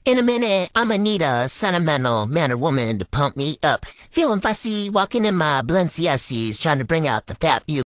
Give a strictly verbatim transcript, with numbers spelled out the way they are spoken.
In a minute, I'ma need a sentimental man or woman to pump me up. Feeling fussy, walking in my Balenciagas, trying to bring out the fat beauty.